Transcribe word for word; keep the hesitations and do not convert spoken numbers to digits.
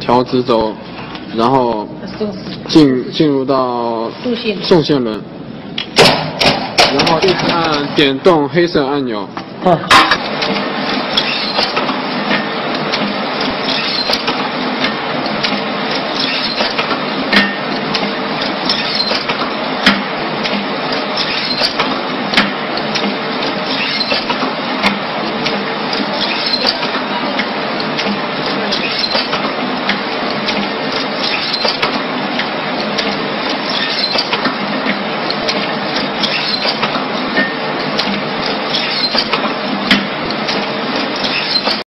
调直轴，然后进进入到送线轮，然后一直按点动黑色按钮。啊